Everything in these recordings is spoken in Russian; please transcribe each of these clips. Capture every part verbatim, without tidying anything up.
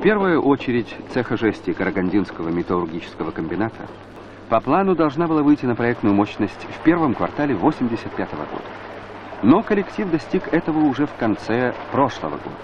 первую очередь цеха жести Карагандинского металлургического комбината по плану должна была выйти на проектную мощность в первом квартале восемьдесят пятого года. Но коллектив достиг этого уже в конце прошлого года.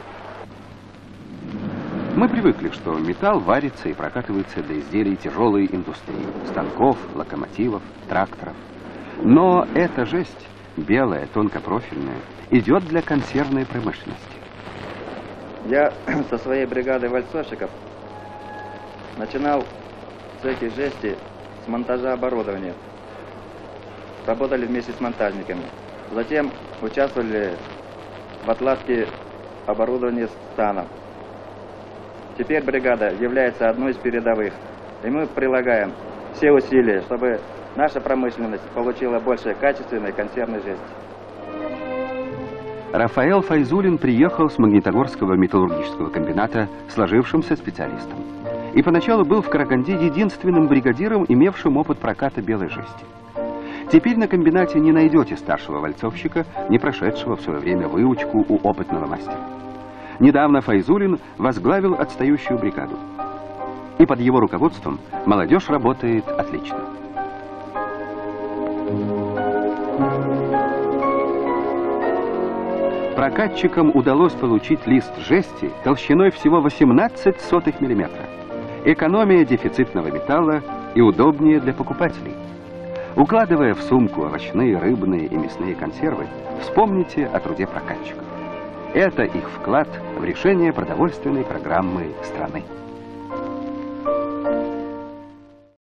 Мы привыкли, что металл варится и прокатывается до изделий тяжелой индустрии, станков, локомотивов, тракторов. Но эта жесть, белая, тонкопрофильная, идет для консервной промышленности. Я со своей бригадой вальцовщиков начинал в цехе жести с монтажа оборудования. Работали вместе с монтажниками. Затем участвовали в отладке оборудования станов. Теперь бригада является одной из передовых. И мы прилагаем все усилия, чтобы наша промышленность получила больше качественной консервной жести. Рафаэл Файзулин приехал с Магнитогорского металлургического комбината сложившимся специалистом. И поначалу был в Караганде единственным бригадиром, имевшим опыт проката белой жести. Теперь на комбинате не найдете старшего вальцовщика, не прошедшего в свое время выучку у опытного мастера. Недавно Файзулин возглавил отстающую бригаду. И под его руководством молодежь работает отлично. Прокатчикам удалось получить лист жести толщиной всего восемнадцать сотых миллиметра. Экономия дефицитного металла и удобнее для покупателей. Укладывая в сумку овощные, рыбные и мясные консервы, вспомните о труде прокатчиков. Это их вклад в решение продовольственной программы страны.